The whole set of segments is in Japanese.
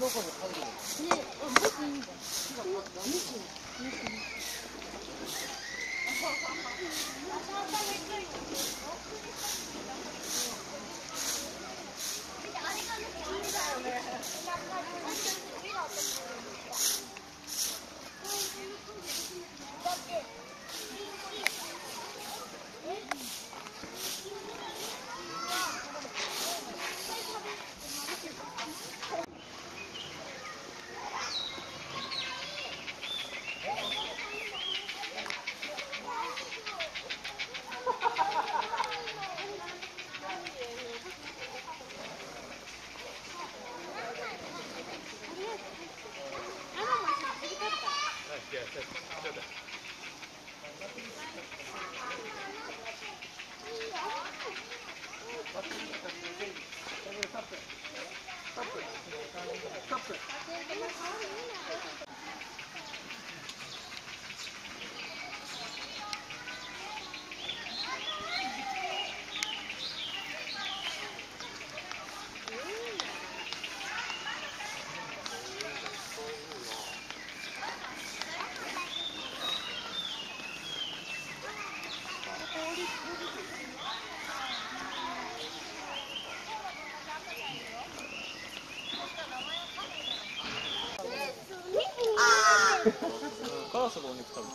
カラスのお肉食べてるね。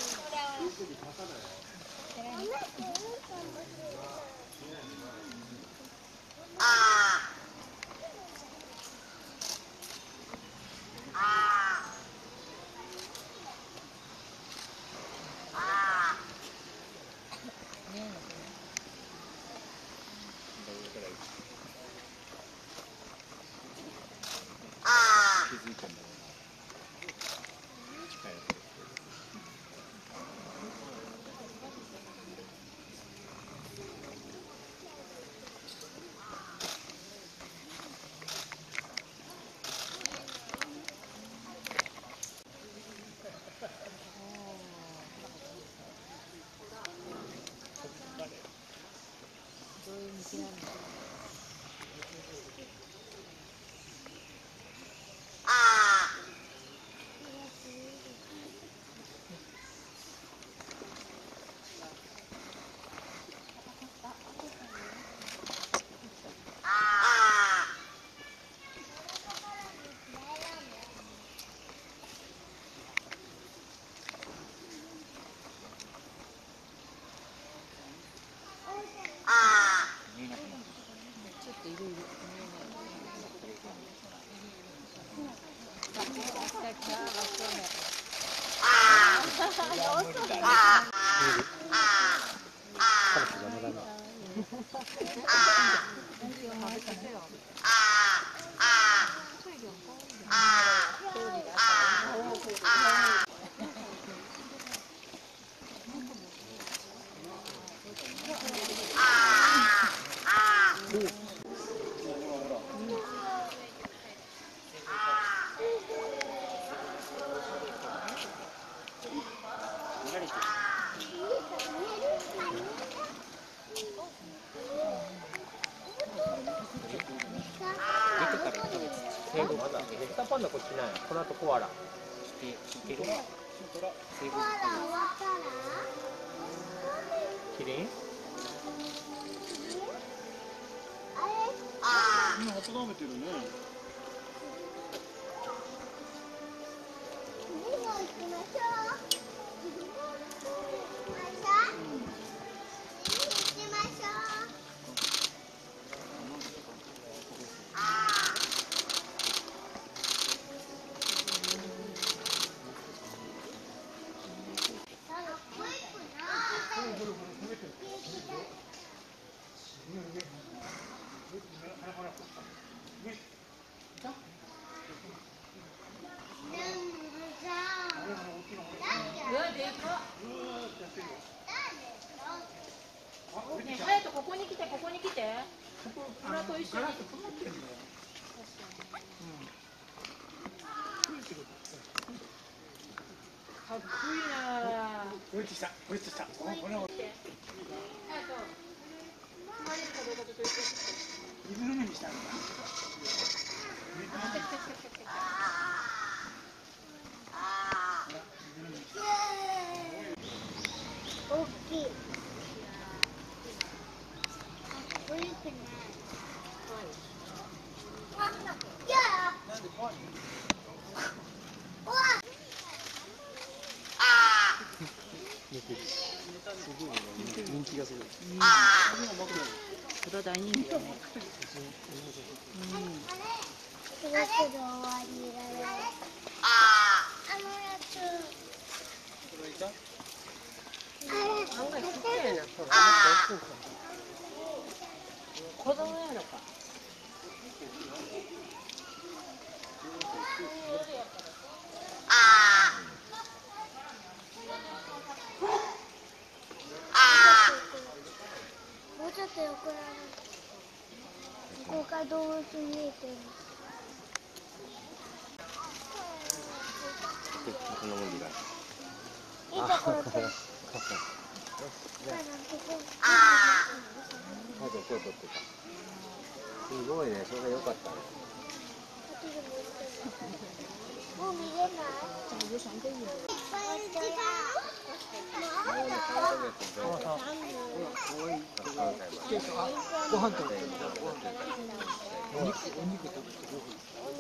気づいてんだね。近いやつ。 どういう道なんだろう。ちょっといろいろ見えない。 まだレッサーパンダこっちない。この後コアラ。聞いてる？コアラキリン？ 今温めてるね。 ね、隼人ここに来て、ここに来て。裏と一緒に。かっこいいな。 こいつした。こいつした。これを。水の目にしたんだ。 人気がすごい。 それは大人気だね。 すごく終わりだよ。あのやつ。 案外ちっちゃいな。 子供やろか。 もうちょっと横なの。ここが動物見えてる。 そんなもんでいいかいいところって。 な。そう撮ってた。すごいね、それが良かったね。 もう見れない。 ご飯食べてる。お肉食べてご飯。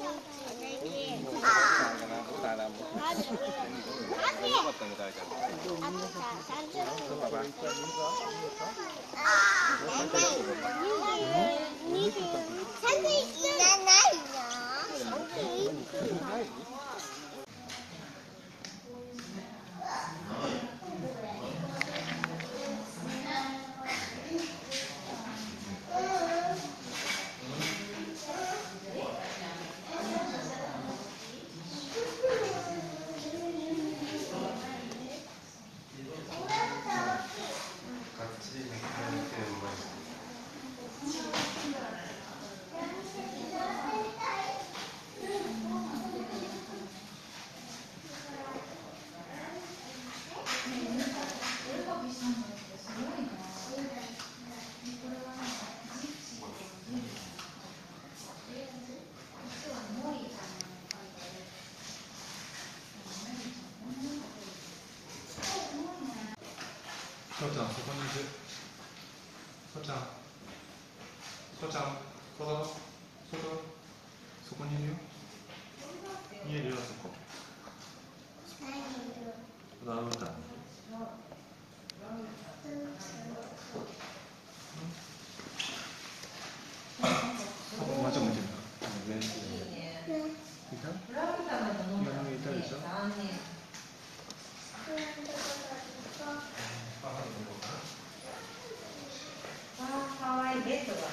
翔ちゃん、そこにいる。翔ちゃん。翔ちゃん、そこにいるよ。見えるよ、そこ。なんだ。まちゃ向いてるから。上に。いた？今いたでしょ。 かわいいベッドが。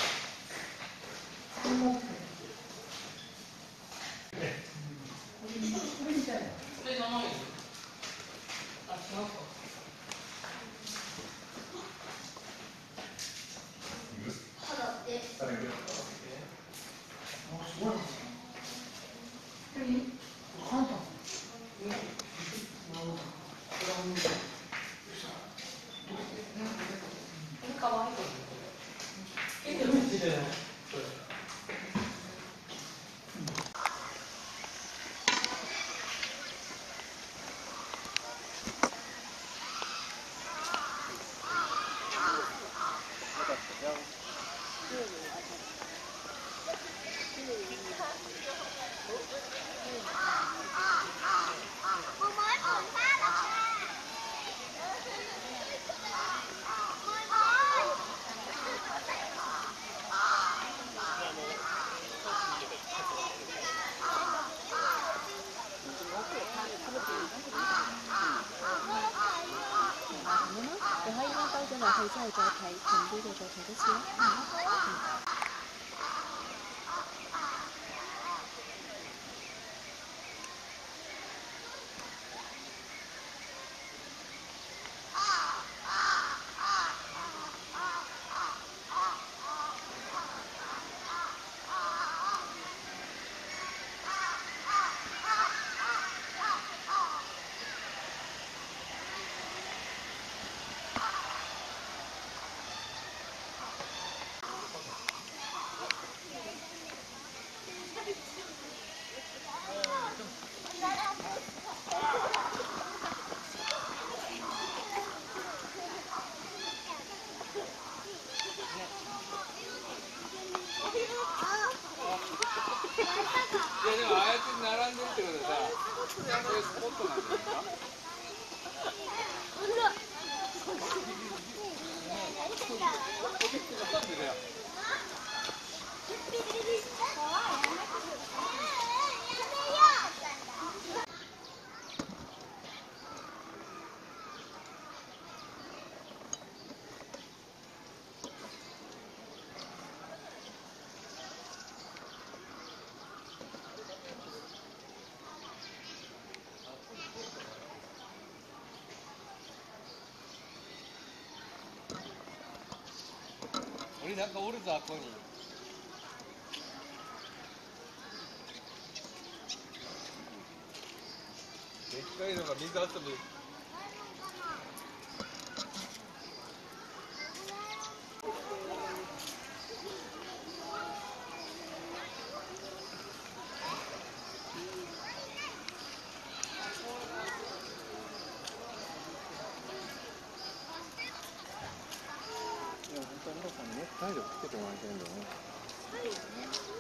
你可以咧兜咗落去之後再睇近啲嘅再睇多次咯。 俺なんかおるぞ、あこに。でっかいのが水遊び。 本当は皆さんにね、体力つけてもらいたいんだよね。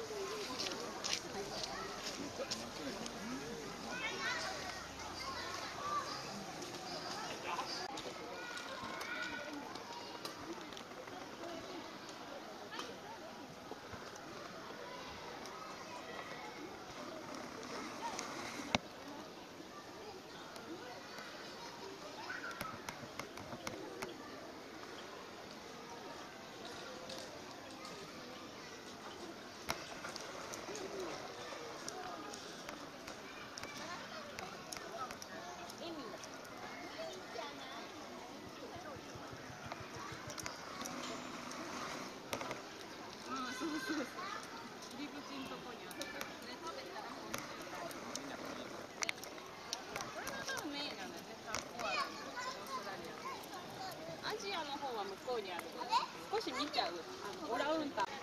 アジアの方は向こうにある。少し見ちゃう。オランウータン。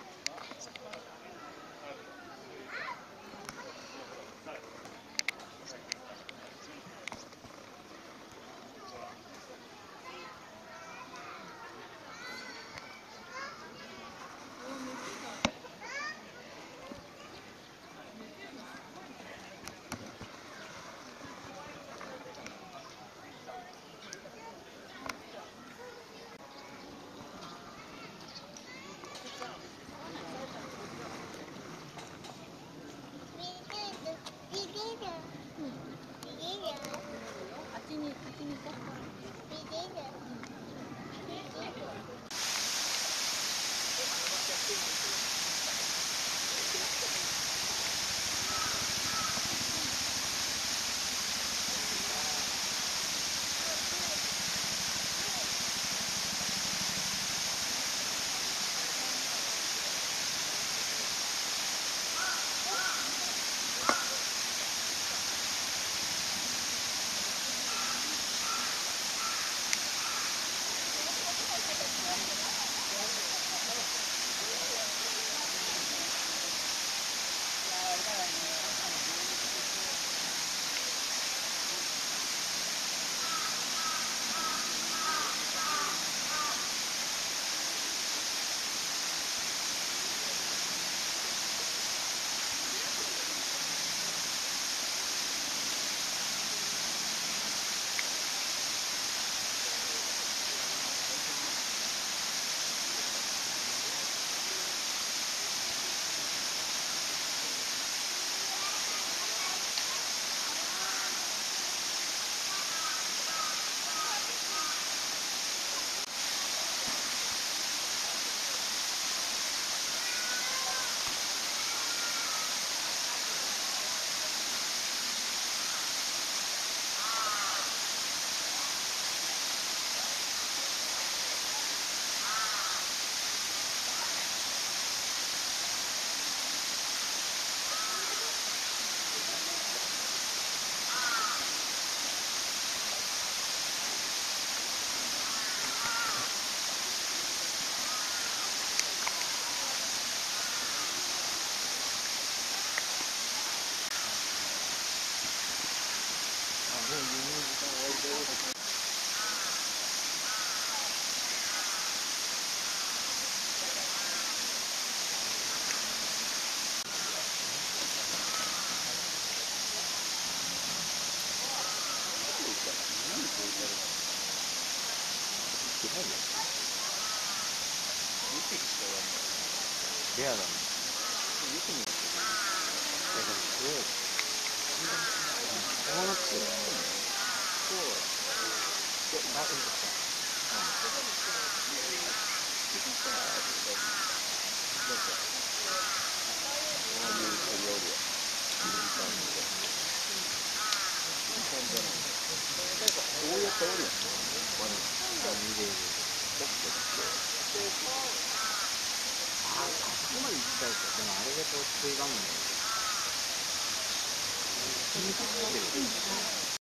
レアだね。よく見ると。だからすごい。このチームと、あ、うんとした。こうやっておるやんね。 こまで行っちゃうと、でもあれでこうついばむんだよ。